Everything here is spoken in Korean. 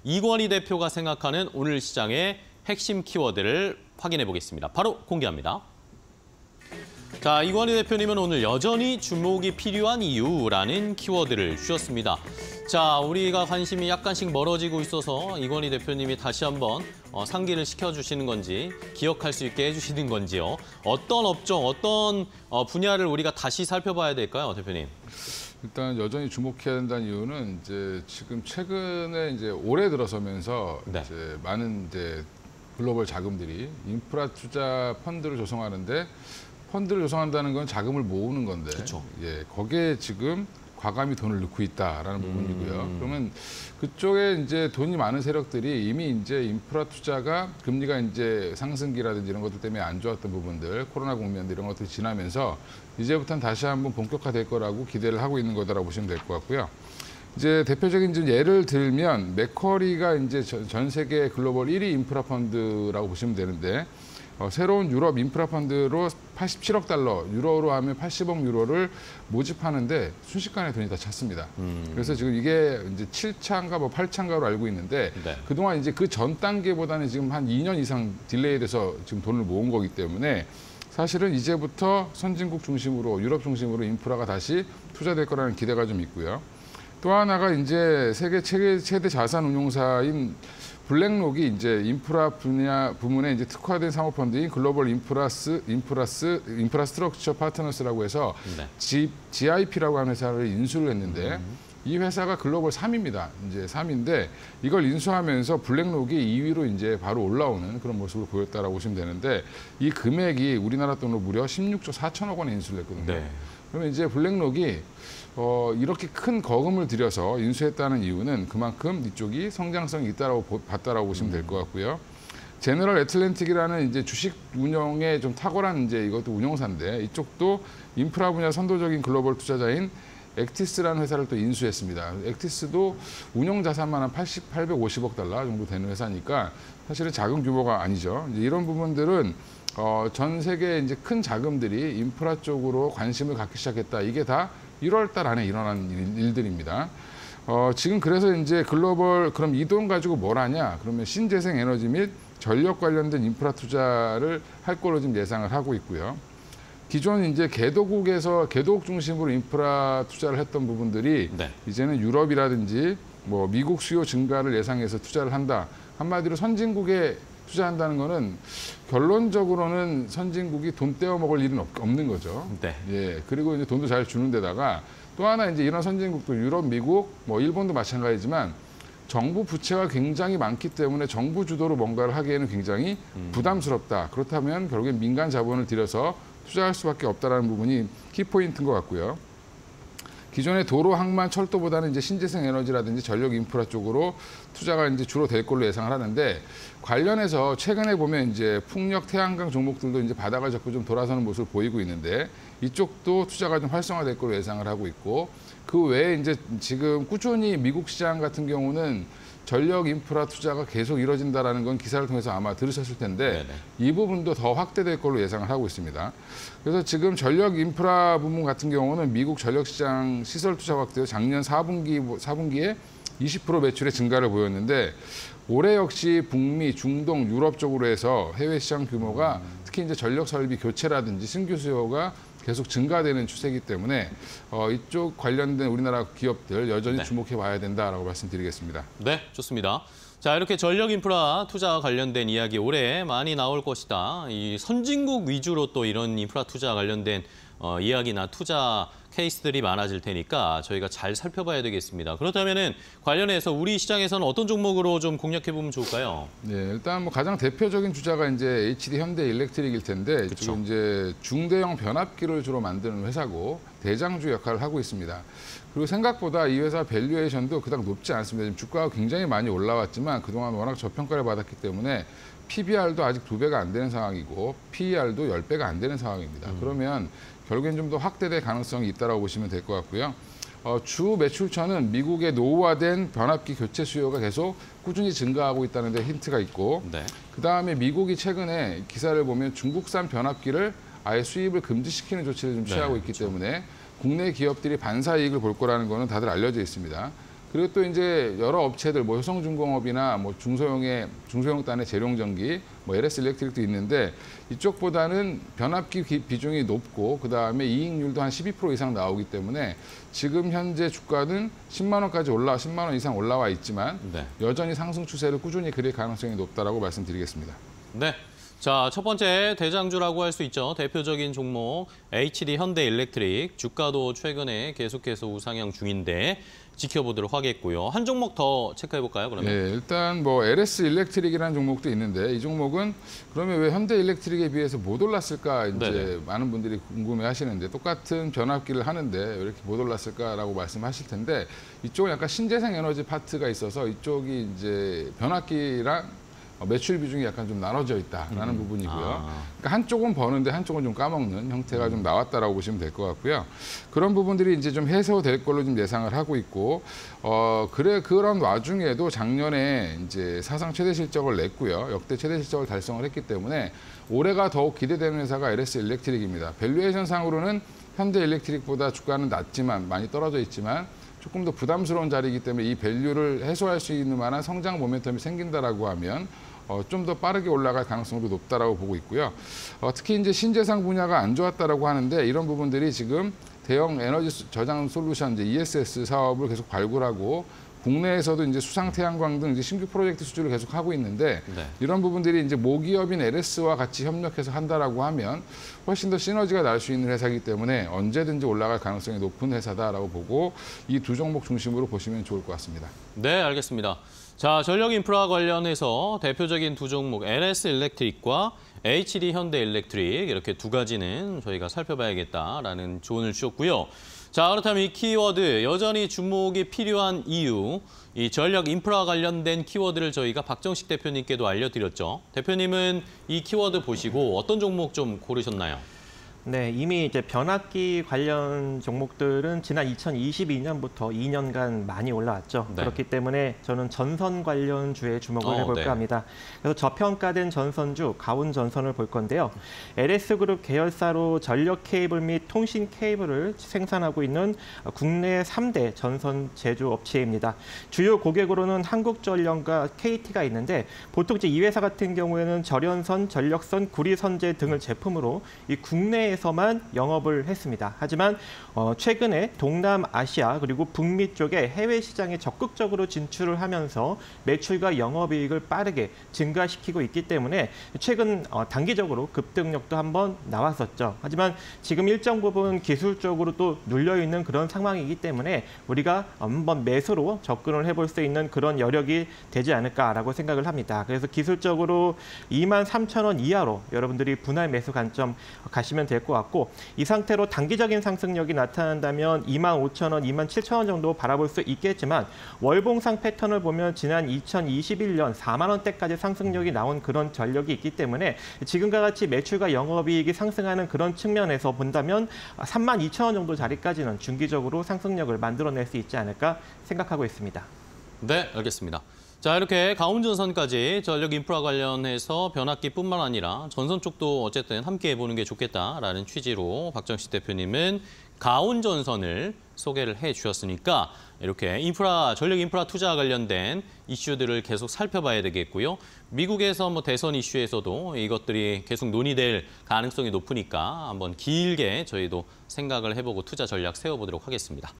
이권희 대표가 생각하는 오늘 시장의 핵심 키워드를 확인해 보겠습니다. 바로 공개합니다. 자, 이권희 대표님은 오늘 여전히 주목이 필요한 이유라는 키워드를 주셨습니다. 자, 우리가 관심이 약간씩 멀어지고 있어서 이권희 대표님이 다시 한번 상기를 시켜주시는 건지, 기억할 수 있게 해주시는 건지요. 어떤 업종, 어떤 분야를 우리가 다시 살펴봐야 될까요, 대표님? 일단 여전히 주목해야 된다는 이유는 이제 지금 최근에 이제 올해 들어서면서 네. 이제 많은 이제 글로벌 자금들이 인프라 투자 펀드를 조성하는데 펀드를 조성한다는 건 자금을 모으는 건데, 그렇죠. 예, 거기에 지금 과감히 돈을 넣고 있다라는 부분이고요. 그러면 그쪽에 이제 돈이 많은 세력들이 이미 이제 인프라 투자가 금리가 이제 상승기라든지 이런 것들 때문에 안 좋았던 부분들, 코로나 국면 이런 것들이 지나면서 이제부터는 다시 한번 본격화될 거라고 기대를 하고 있는 거다라고 보시면 될 것 같고요. 이제 대표적인 좀 예를 들면 맥쿼리가 이제 전 세계 글로벌 1위 인프라 펀드라고 보시면 되는데, 새로운 유럽 인프라 펀드로 87억 달러, 유로로 하면 80억 유로를 모집하는데 순식간에 돈이 다 찼습니다. 그래서 지금 이게 이제 7차인가 뭐 8차인가로 알고 있는데, 네. 그동안 이제 그 전 단계보다는 지금 한 2년 이상 딜레이 돼서 지금 돈을 모은 거기 때문에 사실은 이제부터 선진국 중심으로, 유럽 중심으로 인프라가 다시 투자될 거라는 기대가 좀 있고요. 또 하나가 이제 세계 최대 자산 운용사인 블랙록이 이제 인프라 분야 부문에 이제 특화된 사모펀드인 글로벌 인프라스트럭처 파트너스라고 해서 네. GIP라고 하는 회사를 인수를 했는데, 이 회사가 글로벌 3위입니다. 이제 3위인데 이걸 인수하면서 블랙록이 2위로 이제 바로 올라오는 그런 모습을 보였다라고 보시면 되는데, 이 금액이 우리나라 돈으로 무려 16조 4천억 원에 인수를 했거든요. 네. 그러면 이제 블랙록이 이렇게 큰 거금을 들여서 인수했다는 이유는 그만큼 이쪽이 성장성이 있다라고 봤다라고 보시면 될 것 같고요. 제너럴 애틀랜틱이라는 이제 주식 운영에 좀 탁월한 이제 이것도 운용사인데, 이쪽도 인프라 분야 선도적인 글로벌 투자자인 액티스라는 회사를 또 인수했습니다. 액티스도 운용 자산만 한 850억 달러 정도 되는 회사니까 사실은 작은 규모가 아니죠. 이제 이런 부분들은 전 세계 이제 큰 자금들이 인프라 쪽으로 관심을 갖기 시작했다. 이게 다 1월 달 안에 일어난 일들입니다. 지금 그래서 이제 글로벌, 그럼 이 돈 가지고 뭘 하냐? 그러면 신재생 에너지 및 전력 관련된 인프라 투자를 할 걸로 지금 예상을 하고 있고요. 기존 이제 개도국 중심으로 인프라 투자를 했던 부분들이 네. 이제는 유럽이라든지 뭐 미국 수요 증가를 예상해서 투자를 한다. 한마디로 선진국에 투자한다는 거는 결론적으로는 선진국이 돈 떼어 먹을 일은 없는 거죠. 네. 예. 그리고 이제 돈도 잘 주는 데다가 또 하나 이제 이런 선진국도 유럽, 미국, 뭐 일본도 마찬가지지만 정부 부채가 굉장히 많기 때문에 정부 주도로 뭔가를 하기에는 굉장히 부담스럽다. 그렇다면 결국엔 민간 자본을 들여서 투자할 수밖에 없다라는 부분이 키포인트인 것 같고요. 기존의 도로, 항만, 철도보다는 이제 신재생 에너지라든지 전력 인프라 쪽으로 투자가 이제 주로 될 걸로 예상을 하는데, 관련해서 최근에 보면 이제 풍력, 태양광 종목들도 이제 바닥을 잡고 좀 돌아서는 모습을 보이고 있는데, 이쪽도 투자가 좀 활성화될 걸로 예상을 하고 있고, 그 외에 이제 지금 꾸준히 미국 시장 같은 경우는 전력 인프라 투자가 계속 이뤄진다라는 건 기사를 통해서 아마 들으셨을 텐데, 네네. 이 부분도 더 확대될 걸로 예상을 하고 있습니다. 그래서 지금 전력 인프라 부문 같은 경우는 미국 전력 시장 시설 투자 확대로 작년 4분기에 20% 매출의 증가를 보였는데, 올해 역시 북미, 중동, 유럽 쪽으로 해서 해외 시장 규모가 특히 이제 전력 설비 교체라든지 신규 수요가 계속 증가되는 추세이기 때문에 이쪽 관련된 우리나라 기업들 여전히 네. 주목해 봐야 된다라고 말씀드리겠습니다. 네, 좋습니다. 자, 이렇게 전력 인프라 투자와 관련된 이야기 올해 많이 나올 것이다. 이 선진국 위주로 또 이런 인프라 투자 관련된 이야기나 투자 케이스들이 많아질 테니까 저희가 잘 살펴봐야 되겠습니다. 그렇다면은 관련해서 우리 시장에서는 어떤 종목으로 좀 공략해 보면 좋을까요? 네, 일단 뭐 가장 대표적인 주자가 이제 HD 현대 일렉트릭일 텐데, 그쵸. 지금 이제 중대형 변압기를 주로 만드는 회사고 대장주 역할을 하고 있습니다. 그리고 생각보다 이 회사 밸류에이션도 그닥 높지 않습니다. 지금 주가가 굉장히 많이 올라왔지만 그동안 워낙 저평가를 받았기 때문에 PBR도 아직 2배가 안 되는 상황이고 PER도 10배가 안 되는 상황입니다. 그러면 결국엔 좀 더 확대될 가능성이 있다고 보시면 될 것 같고요. 주 매출처는 미국의 노후화된 변압기 교체 수요가 계속 꾸준히 증가하고 있다는 데 힌트가 있고, 네. 그다음에 미국이 최근에 기사를 보면 중국산 변압기를 아예 수입을 금지시키는 조치를 좀 취하고 있기 그렇죠. 때문에 국내 기업들이 반사 이익을 볼 거라는 거는 다들 알려져 있습니다. 그리고 또 이제 여러 업체들, 뭐 효성중공업이나 뭐 중소형단의 재룡전기, 뭐 LS 일렉트릭도 있는데 이쪽보다는 변압기 비중이 높고 그 다음에 이익률도 한 12% 이상 나오기 때문에 지금 현재 주가는 10만 원까지 10만 원 이상 올라와 있지만 네. 여전히 상승 추세를 꾸준히 그릴 가능성이 높다라고 말씀드리겠습니다. 네. 자, 첫 번째 대장주라고 할 수 있죠. 대표적인 종목 HD 현대일렉트릭. 주가도 최근에 계속해서 우상향 중인데 지켜보도록 하겠고요. 한 종목 더 체크해볼까요, 그러면? 네, 일단 뭐 LS 일렉트릭이라는 종목도 있는데 이 종목은 그러면 왜 현대일렉트릭에 비해서 못 올랐을까 이제 네네. 많은 분들이 궁금해하시는데 똑같은 변압기를 하는데 왜 이렇게 못 올랐을까라고 말씀하실 텐데 이쪽은 약간 신재생 에너지 파트가 있어서 이쪽이 이제 변압기랑 매출 비중이 약간 좀 나눠져 있다라는 부분이고요. 그러니까 한쪽은 버는데 한쪽은 좀 까먹는 형태가 좀 나왔다라고 보시면 될 것 같고요. 그런 부분들이 이제 좀 해소될 걸로 좀 예상을 하고 있고, 그런 와중에도 작년에 이제 사상 최대 실적을 냈고요. 역대 최대 실적을 달성을 했기 때문에 올해가 더욱 기대되는 회사가 LS 일렉트릭입니다. 밸류에이션 상으로는 현대 일렉트릭보다 주가는 낮지만 많이 떨어져 있지만 조금 더 부담스러운 자리이기 때문에 이 밸류를 해소할 수 있는 만한 성장 모멘텀이 생긴다라고 하면 좀 더 빠르게 올라갈 가능성도 높다라고 보고 있고요. 특히 이제 신재생 분야가 안 좋았다라고 하는데 이런 부분들이 지금 대형 에너지 저장 솔루션 이제 ESS 사업을 계속 발굴하고 국내에서도 이제 수상 태양광 등 이제 신규 프로젝트 수주를 계속 하고 있는데 네. 이런 부분들이 이제 모기업인 LS와 같이 협력해서 한다라고 하면 훨씬 더 시너지가 날 수 있는 회사이기 때문에 언제든지 올라갈 가능성이 높은 회사다라고 보고 이 두 종목 중심으로 보시면 좋을 것 같습니다. 네, 알겠습니다. 자, 전력 인프라 관련해서 대표적인 두 종목 LS 일렉트릭과 HD 현대일렉트릭 이렇게 두 가지는 저희가 살펴봐야겠다라는 조언을 주셨고요. 자, 그렇다면 이 키워드 여전히 주목이 필요한 이유, 이 전력 인프라 관련된 키워드를 저희가 박정식 대표님께도 알려드렸죠. 대표님은 이 키워드 보시고 어떤 종목 좀 고르셨나요? 네, 이미 이제 변압기 관련 종목들은 지난 2022년부터 2년간 많이 올라왔죠. 네. 그렇기 때문에 저는 전선 관련주에 주목을 해볼까 네. 합니다. 그래서 저평가된 전선주 가온전선을 볼 건데요. LS그룹 계열사로 전력 케이블 및 통신 케이블을 생산하고 있는 국내 3대 전선 제조업체입니다. 주요 고객으로는 한국전력과 KT가 있는데 보통 이제 이 회사 같은 경우에는 절연선, 전력선, 구리선재 등을 제품으로 이 국내 에서만 영업을 했습니다. 하지만 최근에 동남아시아 그리고 북미 쪽에 해외 시장에 적극적으로 진출을 하면서 매출과 영업이익을 빠르게 증가시키고 있기 때문에 최근 단기적으로 급등력도 한번 나왔었죠. 하지만 지금 일정 부분 기술적으로 또 눌려있는 그런 상황이기 때문에 우리가 한번 매수로 접근을 해볼 수 있는 그런 여력이 되지 않을까라고 생각을 합니다. 그래서 기술적으로 23,000원 이하로 여러분들이 분할 매수 관점 가시면 될 것 같고 이 상태로 단기적인 상승력이 나타난다면 25,000원, 27,000원 정도 바라볼 수 있겠지만 월봉상 패턴을 보면 지난 2021년 4만 원대까지 상승력이 나온 그런 전력이 있기 때문에 지금과 같이 매출과 영업이익이 상승하는 그런 측면에서 본다면 32,000원 정도 자리까지는 중기적으로 상승력을 만들어낼 수 있지 않을까 생각하고 있습니다. 네, 알겠습니다. 자, 이렇게 가온전선까지 전력 인프라 관련해서 변압기뿐만 아니라 전선 쪽도 어쨌든 함께 해보는 게 좋겠다라는 취지로 박정식 대표님은 가온전선을 소개를 해주셨으니까 이렇게 전력 인프라 투자 관련된 이슈들을 계속 살펴봐야 되겠고요. 미국에서 뭐 대선 이슈에서도 이것들이 계속 논의될 가능성이 높으니까 한번 길게 저희도 생각을 해보고 투자 전략 세워보도록 하겠습니다.